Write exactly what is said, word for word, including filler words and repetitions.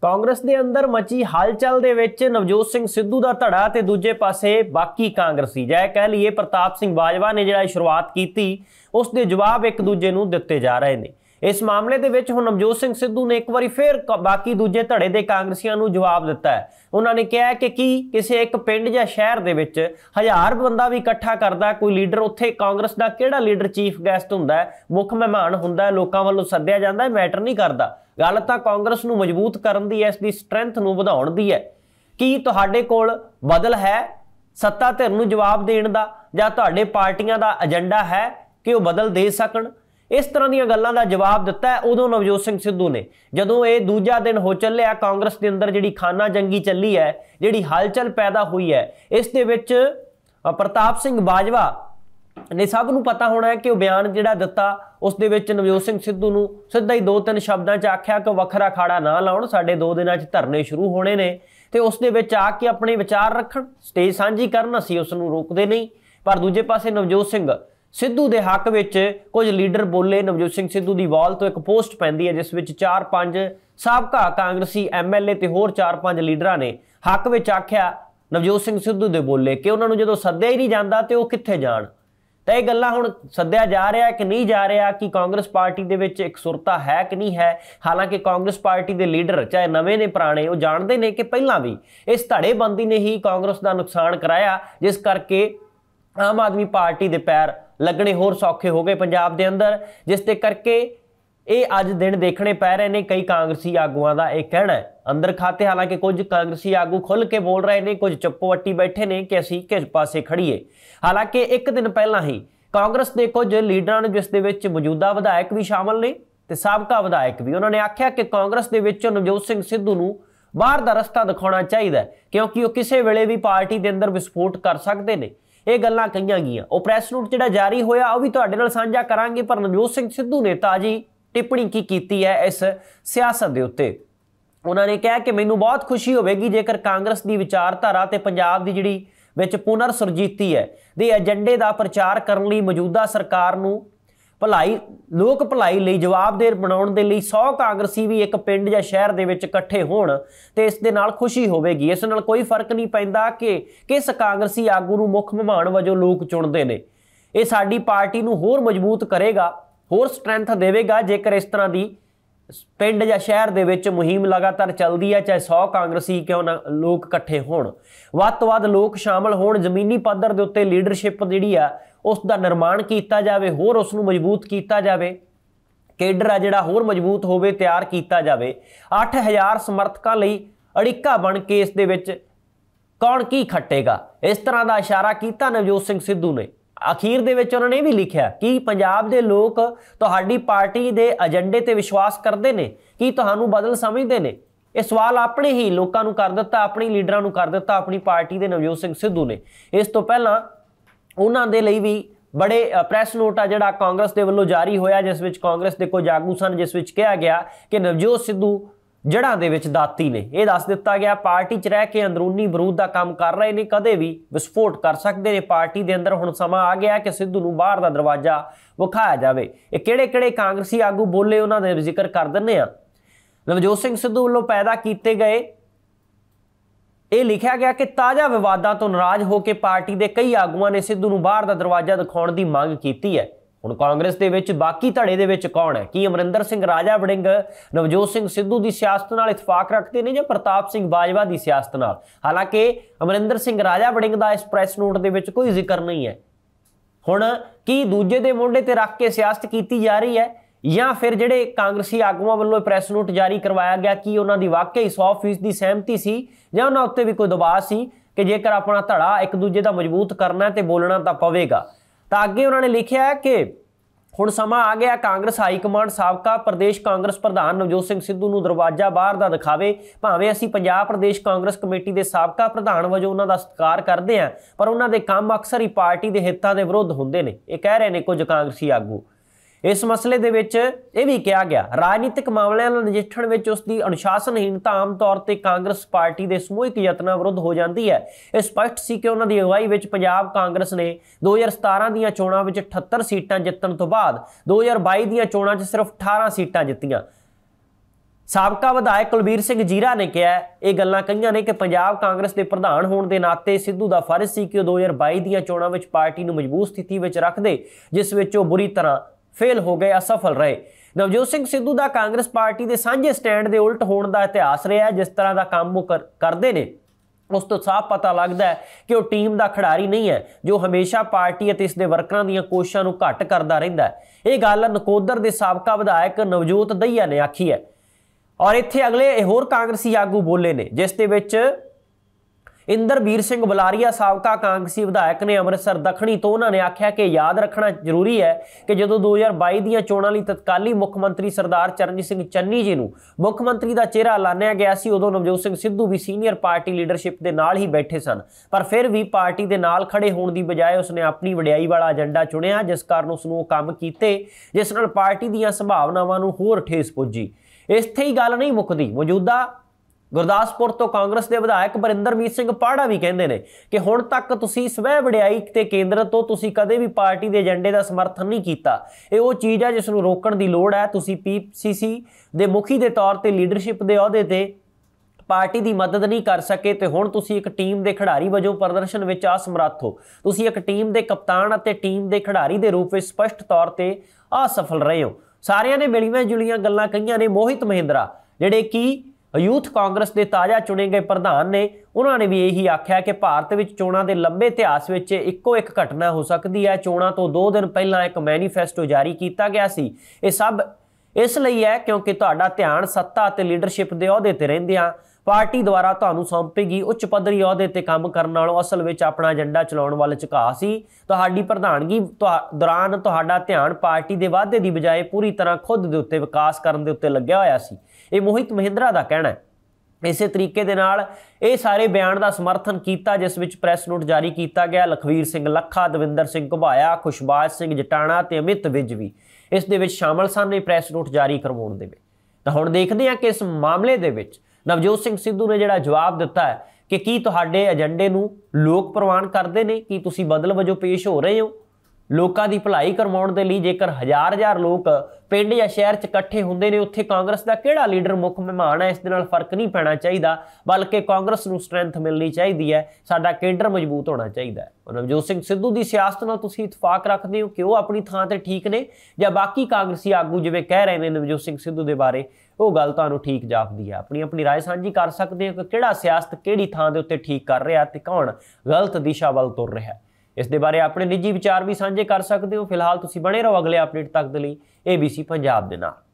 कांग्रेस के अंदर मची हलचल दे विच नवजोत सिंह सिद्धू का धड़ा ते दूजे पासे बाकी कांग्रेसी जै कह लीए प्रताप सिंह बाजवा ने जिहड़ा शुरुआत की उस दे जवाब एक दूजे नूं दित्ते जा रहे हैं। इस मामले दे विच हुण नवजोत सिंह सिद्धू ने एक बार फिर बाकी दूजे धड़े के कांग्रेसियों नूं जवाब दिता है। उन्होंने कहा कि की किसी एक पिंड या शहर दे विच हज़ार बंदा भी इकट्ठा करदा कोई लीडर, उत्थे कांग्रेस का किहड़ा लीडर चीफ गैसट हुंदा है, मुख मेहमान हुंदा है, लोकां वल्लों सद्दिया जांदा है, मैटर नहीं करदा। गल तां कांग्रेस नूं मजबूत करन दी है, इसदी स्ट्रेंथ नूं वधाउण दी है। की तुहाडे कोल बदल है सत्ता धिर नूं जवाब देण दा, जां तुहाडे पार्टियां दा एजेंडा है कि वह बदल दे सकण? इस तरह दी गल्लां दा जवाब दिता है उदों नवजोत सिंह सिद्धू ने, जदों ये दूजा दिन हो चलिया कांग्रेस के अंदर जिहड़ी खाना जंगी चली है, जिहड़ी हलचल पैदा हुई है। इस दे विच प्रताप सिंह बाजवा ने सब नूं पता होना है कि वह बयान जिहड़ा दिता उस दे विच नवजोत सिंह सिद्धू नूं सीधा ही दो तीन शब्दां च आख्या कि वखरा खाड़ा ना लाउण, साडे दो दिनां च धरने शुरू होने ने ते उस दे विच आके अपने विचार रखण, स्टेज साझी करन, असीं उस नूं रोकदे नहीं। पर दूजे पासे नवजोत सिंह सिद्धू के हक विच कुछ लीडर बोले। नवजोत सिंह सिद्धू की वॉल तो एक पोस्ट पैंदी है जिस विच चार पांच साबका कांग्रेसी एम एल ए ते होर चार पांच लीडर ने हक विच आख्या नवजोत सिंह सिद्धू दे बोले कि उन्होंने जो सद्दिया ही नहीं जाता तो वह कित्थे जाण। तो यह गल्लां हुण सद्दिया जा रहा कि नहीं जा रहा, कि कांग्रेस पार्टी दे विच एक सुरता है कि नहीं है। हालांकि कांग्रेस पार्टी के लीडर चाहे नवे ने पुराने वो जानते हैं कि पहला भी इस धड़ेबंदी ने ही कांग्रेस का नुकसान कराया, जिस करके आम आदमी पार्टी के पैर लगने होर सौखे हो गए पंजाब के अंदर, जिस दे करके ये अज दिन देखने पै रहे हैं। कई कांग्रेसी आगुआं का यह कहना है अंदर खाते, हालांकि कुछ कांग्रेसी आगू खुल के बोल रहे हैं, कुछ चुप्पवट्टी बैठे ने कि असीं किस पासे खड़ीए। हालांकि एक दिन पहला ही कांग्रेस के कुछ लीडर ने जिस दे विच मौजूदा विधायक भी शामिल ने ते साबका विधायक भी, उन्होंने आख्या कि कांग्रेस के विच नवजोत सिंह सिद्धू नूं बाहर का रस्ता दिखाना चाहिए, क्योंकि वह किसी वेले भी पार्टी के अंदर विस्फोट कर सकते हैं। ये गल्लां कहीआं गईआं। वो प्रैस नोट जिहड़ा जारी होया वह भी तुहाडे नाल साझा करांगे। पर नवजोत सिंह सिद्धू ने ताजी टिप्पणी की कीती है इस सियासत दे उत्ते। उन्होंने कहा कि मैनूं बहुत खुशी होवेगी जेकर कांग्रेस की विचारधारा ते पंजाब की जिहड़ी विच पुनर सुरजीती है दे एजेंडे का प्रचार करने लई मौजूदा सरकार नूं भलाई लोक भलाई लई जवाबदेह बनाउण दे लई सौ कांग्रेसी भी एक पिंड या शहर दे विच इकट्ठे होण ते इस दे नाल खुशी होवेगी। इस नाल कोई फर्क नहीं पैंदा कि किस कांग्रेसी आगू नूं मुख मेहमान वजों लोक चुणदे ने। ये साडी पार्टी नूं होर मजबूत करेगा, होर स्ट्रेंथ देवेगा जेकर इस तरह की पिंड या शहर दे विच मुहिम लगातार चलती है, चाहे सौ कांग्रेसी क्यों ना लोग इकट्ठे होण, वध तो वध लोग शामिल होण, जमीनी पद्धर दे उत्ते लीडरशिप जिहड़ी आ उसका निर्माण किया जाए, होर उसनूं मजबूत किया जाए, केडर आ जिहड़ा होर मजबूत होवे, तैयार किया जाए। अठ हज़ार समर्थकों लई अड़िक्का बन के इस दे विच कौन की खट्टेगा, इस तरह का इशारा किया नवजोत सिंह सिद्धू ने। अखीर दे विच उन्होंने भी लिखा कि पंजाब दे लोग तुहाडी पार्टी दे एजेंडे ते विश्वास करते हैं, कि तुहानूं बदल समझते हैं। यह सवाल अपने ही लोगों नूं कर दिता, अपने लीडरां नूं कर दिता, अपनी पार्टी के नवजोत सिंह सिद्धू ने। इस तो पहला उन्हां दे लई भी बड़े प्रैस नोट आ जिहड़ा कांग्रेस के वल्लों जारी होया, जिस विच कांग्रेस के कुछ आगू सन, जिस विच कहा गया कि नवजोत सिद्धू जड़ां दे विच दाती ने। यह दस दिता गया पार्टी च रह के अंदरूनी विरोध का काम कर रहे हैं, कदे भी विस्फोट कर सकते हैं पार्टी के अंदर। हुण समा आ गया कि सिद्धू नूं बाहर का दरवाजा विखाया जाए। ये किहड़े किहड़े कांग्रेसी आगू बोले उन्हां दे जिक्र कर दिंदे आ। नवजोत सिंह सिद्धू वल्लों पैदा किए गए ये लिखा गया कि ताज़ा विवादों तो नाराज होकर पार्टी के कई आगुआं ने सिद्धू नूं बाहर का दरवाजा दिखाउण की मांग की है। हुण कांग्रेस दे विच बाकी धड़े दे विच कौन है, कि अमरिंदर सिंह राजा वड़िंग नवजोत सिंह सिद्धू की सियासत नाल इतफाक रखते हैं या प्रताप सिंह बाजवा की सियासत नाल? हालांकि अमरिंदर सिंह राजा वड़िंग का इस प्रैस नोट दे विच कोई जिक्र नहीं है। हुण की दूजे दे मोढे ते रख के सियासत की जा रही है, या फिर जिहड़े कांग्रेसी आगुआं वल्लों प्रैस नोट जारी करवाया गया कि उन्हां दी वाकई सौ फीसदी सहमति सी, जां उन्हां उत्ते भी कोई दबाव सी कि जेकर अपना धड़ा एक दूजे का मजबूत करना है तो बोलना तो पवेगा। तो अगे उन्होंने लिखा है कि हुण समा आ गया कांग्रेस हाईकमांड साबका प्रदेश कांग्रेस प्रधान नवजोत सिंह सिद्धू नूं दरवाजा बाहर का दिखावे। भावें असीं पंजाब प्रदेश कांग्रेस कमेटी के साबका प्रधान वजों उन्हां दा सत्कार करते हैं, पर उन्हां दे काम अक्सर ही पार्टी के हितां दे विरुद्ध हुंदे ने। ये कह रहे हैं कुछ कांग्रेसी आगू। इस मसले दे विच यह भी कहा गया राजनीतिक मामलों नाल नजिठण विच उसकी अनुशासनहीनता आम तौर पर कांग्रेस पार्टी के समूहिक यत्नां विरुद्ध हो जाती है। यह स्पष्ट सी कि उन्हां दी अगवाई विच पंजाब कांग्रेस ने दो हज़ार सतारह दीआं चोणां विच अठहत्तर सीटां जितण तो बाद दो हज़ार बाई दीआं चोणां च सिर्फ अठारह सीटां जित्तियां। ਸਾਬਕਾ ਵਿਧਾਇਕ ਕੁਲਬੀਰ ਸਿੰਘ ਜੀਰਾ ਨੇ ਕਿਹਾ ਇਹ ਗੱਲਾਂ ਕਹੀਆਂ ਨੇ ਕਿ ਪੰਜਾਬ ਕਾਂਗਰਸ ਦੇ ਪ੍ਰਧਾਨ ਹੋਣ ਦੇ ਨਾਤੇ ਸਿੱਧੂ ਦਾ ਫਰਜ਼ ਸੀ ਕਿ ਉਹ ਦੋ ਹਜ਼ਾਰ ਬਾਈ ਦੀਆਂ ਚੋਣਾਂ ਵਿੱਚ ਪਾਰਟੀ ਨੂੰ ਮਜ਼ਬੂਤ ਸਥਿਤੀ ਵਿੱਚ ਰੱਖਦੇ, ਜਿਸ ਵਿੱਚ ਉਹ ਬੁਰੀ ਤਰ੍ਹਾਂ ਫੇਲ ਹੋ ਗਏ, ਅਸਫਲ ਰਹੇ। ਨਵਜੋਤ ਸਿੰਘ ਸਿੱਧੂ ਦਾ ਕਾਂਗਰਸ ਪਾਰਟੀ ਦੇ ਸਾਂਝੇ ਸਟੈਂਡ ਦੇ ਉਲਟ ਹੋਣ ਦਾ ਇਤਿਹਾਸ ਰਿਹਾ। ਜਿਸ ਤਰ੍ਹਾਂ ਦਾ ਕੰਮ ਉਹ ਕਰਦੇ ਨੇ ਉਸ ਤੋਂ ਸਾਫ਼ ਪਤਾ ਲੱਗਦਾ ਹੈ ਕਿ ਉਹ ਟੀਮ ਦਾ ਖਿਡਾਰੀ ਨਹੀਂ ਹੈ ਜੋ ਹਮੇਸ਼ਾ ਪਾਰਟੀ ਅਤੇ ਇਸ ਦੇ ਵਰਕਰਾਂ ਦੀਆਂ ਕੋਸ਼ਿਸ਼ਾਂ ਨੂੰ ਘੱਟ ਕਰਦਾ ਰਹਿੰਦਾ ਹੈ। ਇਹ ਗੱਲ ਨਕੋਦਰ ਦੇ ਸਾਬਕਾ ਵਿਧਾਇਕ ਨਵਜੋਤ ਦਈਆ ਨੇ ਆਖੀ ਹੈ। ਔਰ ਇੱਥੇ ਅਗਲੇ ਹੋਰ ਕਾਂਗਰਸੀ ਆਗੂ ਬੋਲੇ ਨੇ, ਜਿਸ ਦੇ ਵਿੱਚ ਇੰਦਰਬੀਰ ਸਿੰਘ ਬੁਲਾਰੀਆ ਸਾਬਕਾ ਕਾਂਗਰਸੀ ਵਿਧਾਇਕ ਨੇ ਅੰਮ੍ਰਿਤਸਰ ਦੱਖਣੀ ਤੋਂ। ਉਹਨਾਂ ਨੇ ਆਖਿਆ ਕਿ ਯਾਦ ਰੱਖਣਾ ਜ਼ਰੂਰੀ ਹੈ ਕਿ ਜਦੋਂ ਦੋ ਹਜ਼ਾਰ ਬਾਈ ਦੀਆਂ ਚੋਣਾਂ ਲਈ ਤਤਕਾਲੀ ਮੁੱਖ ਮੰਤਰੀ ਸਰਦਾਰ ਚਰਨਜੀਤ ਸਿੰਘ ਚੰਨੀ ਜੀ ਨੂੰ ਮੁੱਖ ਮੰਤਰੀ ਦਾ ਚਿਹਰਾ ਐਲਾਨਿਆ ਗਿਆ ਸੀ, ਉਦੋਂ ਨਵਜੋਤ ਸਿੰਘ ਸਿੱਧੂ ਵੀ ਸੀਨੀਅਰ ਪਾਰਟੀ ਲੀਡਰਸ਼ਿਪ ਦੇ ਨਾਲ ਹੀ ਬੈਠੇ ਸਨ। ਪਰ ਫਿਰ ਵੀ ਪਾਰਟੀ ਦੇ ਨਾਲ ਖੜੇ ਹੋਣ ਦੀ ਬਜਾਏ ਉਸਨੇ ਆਪਣੀ ਵਡਿਆਈ ਵਾਲਾ ਏਜੰਡਾ ਚੁਣਿਆ, ਜਿਸ ਕਾਰਨ ਉਸ ਨੂੰ ਉਹ ਕੰਮ ਕੀਤੇ ਜਿਸ ਨਾਲ ਪਾਰਟੀ ਦੀਆਂ ਸੰਭਾਵਨਾਵਾਂ ਨੂੰ ਹੋਰ ਠੇਸ ਪੁੱਜੀ। ਇੱਥੇ ਹੀ ਗੱਲ ਨਹੀਂ ਮੁੱਕਦੀ। ਮੌਜੂਦਾ ਗੁਰਦਾਸਪੁਰ ਤੋਂ ਕਾਂਗਰਸ ਦੇ ਵਿਧਾਇਕ ਬਰਿੰਦਰਮੀਤ ਸਿੰਘ ਪਾੜਾ ਵੀ ਕਹਿੰਦੇ ਨੇ ਕਿ ਹੁਣ ਤੱਕ ਤੁਸੀਂ ਸਵੈ ਵਡਿਆਈ ਤੇ ਕੇਂਦਰ ਤੋਂ ਤੁਸੀਂ ਕਦੇ ਵੀ ਪਾਰਟੀ ਦੇ ਏਜੰਡੇ ਦਾ ਸਮਰਥਨ ਨਹੀਂ ਕੀਤਾ। ਇਹ ਉਹ ਚੀਜ਼ ਹੈ ਜਿਸ ਨੂੰ ਰੋਕਣ ਦੀ ਲੋੜ ਹੈ। ਤੁਸੀਂ ਪੀਸੀਸੀ ਦੇ ਮੁਖੀ ਦੇ ਤੌਰ ਤੇ ਲੀਡਰਸ਼ਿਪ ਦੇ ਅਹੁਦੇ ਤੇ ਪਾਰਟੀ ਦੀ ਮਦਦ ਨਹੀਂ ਕਰ ਸਕੇ ਤੇ ਹੁਣ ਤੁਸੀਂ ਇੱਕ ਟੀਮ ਦੇ ਖਿਡਾਰੀ ਵਜੋਂ ਪ੍ਰਦਰਸ਼ਨ ਵਿੱਚ ਅਸਮਰੱਥ ਹੋ। ਤੁਸੀਂ ਇੱਕ ਟੀਮ ਦੇ ਕਪਤਾਨ ਅਤੇ ਟੀਮ ਦੇ ਖਿਡਾਰੀ ਦੇ ਰੂਪ ਵਿੱਚ ਸਪਸ਼ਟ ਤੌਰ ਤੇ ਅਸਫਲ ਰਹੇ ਹੋ। ਸਾਰਿਆਂ ਨੇ ਮਿਲੀਆਂ ਜੁਲੀਆਂ ਗੱਲਾਂ ਕਹੀਆਂ ਨੇ। ਮੋਹਿਤ ਮਹਿੰਦਰਾ ਜਿਹੜੇ ਕਿ ਯੂਥ ਕਾਂਗਰਸ ਦੇ ਤਾਜ਼ਾ ਚੁਣੇ ਗਏ ਪ੍ਰਧਾਨ ਨੇ, ਉਹਨਾਂ ਨੇ ਵੀ ਇਹੀ ਆਖਿਆ ਕਿ ਭਾਰਤ ਵਿੱਚ ਚੋਣਾਂ ਦੇ ਲੰਬੇ ਇਤਿਹਾਸ ਵਿੱਚ ਇੱਕੋ ਇੱਕ ਘਟਨਾ ਹੋ ਸਕਦੀ ਹੈ। ਚੋਣਾਂ ਤੋਂ ਦੋ ਦਿਨ ਪਹਿਲਾਂ ਇੱਕ ਮੈਨੀਫੈਸਟੋ ਜਾਰੀ ਕੀਤਾ ਗਿਆ ਸੀ। ਇਹ ਸਭ ਇਸ ਲਈ ਹੈ ਕਿਉਂਕਿ ਤੁਹਾਡਾ ਧਿਆਨ ਸੱਤਾ ਅਤੇ ਲੀਡਰਸ਼ਿਪ ਦੇ ਅਹੁਦੇ ਤੇ ਰਹਿੰਦਿਆਂ ਪਾਰਟੀ ਦੁਆਰਾ ਤੁਹਾਨੂੰ ਸੌਂਪੀ ਗਈ ਉੱਚ ਪੱਧਰੀ ਅਹੁਦੇ ਤੇ ਕੰਮ ਕਰਨ ਨਾਲੋਂ ਅਸਲ ਵਿੱਚ ਆਪਣਾ ਏਜੰਡਾ ਚਲਾਉਣ ਵੱਲ ਝੁਕਾਅ ਸੀ। ਤੁਹਾਡੀ ਪ੍ਰਧਾਨਗੀ ਦੌਰਾਨ ਤੁਹਾਡਾ ਧਿਆਨ ਪਾਰਟੀ ਦੇ ਵਾਧੇ ਦੀ ਬਜਾਏ ਪੂਰੀ ਤਰ੍ਹਾਂ ਖੁਦ ਦੇ ਉੱਤੇ ਵਿਕਾਸ ਕਰਨ ਦੇ ਉੱਤੇ ਲੱਗਿਆ ਹੋਇਆ ਸੀ। ਇਹ ਮੋਹਿਤ ਮਹਿੰਦਰਾ ਦਾ ਕਹਿਣਾ ਹੈ। ਇਸੇ ਤਰੀਕੇ ਦੇ ਨਾਲ ਇਹ ਸਾਰੇ ਬਿਆਨ ਦਾ ਸਮਰਥਨ ਕੀਤਾ ਜਿਸ ਵਿੱਚ ਪ੍ਰੈਸ ਨੋਟ ਜਾਰੀ ਕੀਤਾ ਗਿਆ। ਲਖਵੀਰ ਸਿੰਘ ਲੱਖਾ, ਦਵਿੰਦਰ ਸਿੰਘ ਘੁਬਾਇਆ, ਖੁਸ਼ਬਾਜ ਸਿੰਘ ਜਟਾਣਾ ਤੇ ਅਮਿਤ ਵਿਜ ਵੀ ਇਸ ਦੇ ਵਿੱਚ ਸ਼ਾਮਲ ਸਨ ਇਹ ਪ੍ਰੈਸ ਨੋਟ ਜਾਰੀ ਕਰਵਾਉਣ ਦੇ ਵਿੱਚ। ਤਾਂ ਹੁਣ ਦੇਖਦੇ ਹਾਂ ਕਿ ਇਸ ਮਾਮਲੇ ਦੇ ਵਿੱਚ ਨਵਜੋਤ ਸਿੰਘ ਸਿੱਧੂ ਨੇ ਜਿਹੜਾ ਜਵਾਬ ਦਿੱਤਾ ਹੈ ਕਿ ਕੀ ਤੁਹਾਡੇ ਏਜੰਡੇ ਨੂੰ ਲੋਕ ਪ੍ਰਵਾਨ ਕਰਦੇ ਨੇ, ਕੀ ਤੁਸੀਂ ਬਦਲ ਵਜੋਂ ਪੇਸ਼ ਹੋ ਰਹੇ ਹੋ ਲੋਕਾਂ ਦੀ ਭਲਾਈ ਕਰਵਾਉਣ ਦੇ ਲਈ। ਜੇਕਰ ਹਜ਼ਾਰ ਹਜ਼ਾਰ ਲੋਕ ਪਿੰਡ ਜਾਂ ਸ਼ਹਿਰ 'ਚ ਇਕੱਠੇ ਹੁੰਦੇ ਨੇ, ਉੱਥੇ ਕਾਂਗਰਸ ਦਾ ਕਿਹੜਾ ਲੀਡਰ ਮੁੱਖ ਮਹਿਮਾਨ ਹੈ ਇਸ ਦੇ ਨਾਲ ਫਰਕ ਨਹੀਂ ਪੈਣਾ ਚਾਹੀਦਾ, ਬਲਕਿ ਕਾਂਗਰਸ ਨੂੰ ਸਟਰੈਂਥ ਮਿਲਣੀ ਚਾਹੀਦੀ ਹੈ, ਸਾਡਾ ਕੇਡਰ ਮਜ਼ਬੂਤ ਹੋਣਾ ਚਾਹੀਦਾ ਹੈ। ਨਵਜੋਤ ਸਿੰਘ ਸਿੱਧੂ ਦੀ ਸਿਆਸਤ ਨਾਲ ਤੁਸੀਂ ਇਤਫਾਕ ਰੱਖਦੇ ਹੋ ਕਿ ਉਹ ਆਪਣੀ ਥਾਂ ਤੇ ਠੀਕ ਨੇ, ਜਾਂ ਬਾਕੀ ਕਾਂਗਰਸੀ ਆਗੂ ਜਿਵੇਂ ਕਹਿ ਰਹੇ ਨੇ ਨਵਜੋਤ ਸਿੰਘ ਸਿੱਧੂ ਦੇ ਬਾਰੇ, ਉਹ ਗੱਲ ਤੁਹਾਨੂੰ ਠੀਕ ਜਾਪਦੀ ਹੈ? ਆਪਣੀ ਆਪਣੀ ਰਾਏ ਸਾਂਝੀ ਕਰ ਸਕਦੇ ਹੋ ਕਿ ਕਿਹੜਾ ਸਿਆਸਤ ਕਿਹੜੀ ਥਾਂ ਦੇ ਉੱਤੇ ਠੀਕ ਕਰ ਰਿਹਾ ਤੇ ਕੌਣ ਗਲਤ ਦਿਸ਼ਾ ਵੱਲ ਤੁਰ ਰਿਹਾ। ਇਸ ਦੇ ਬਾਰੇ ਆਪਣੇ ਨਿੱਜੀ ਵਿਚਾਰ ਵੀ ਸਾਂਝੇ ਕਰ ਸਕਦੇ ਹੋ। ਫਿਲਹਾਲ ਤੁਸੀਂ ਬਣੇ ਰਹੋ ਅਗਲੇ ਅਪਡੇਟ ਤੱਕ ਦੇ ਲਈ ਏਬੀਸੀ ਪੰਜਾਬ ਦੇ ਨਾਲ।